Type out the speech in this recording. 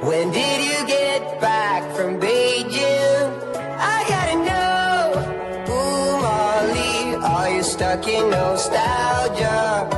When did you get back from Beijing? I gotta know. Ooh, Molly, are you stuck in nostalgia?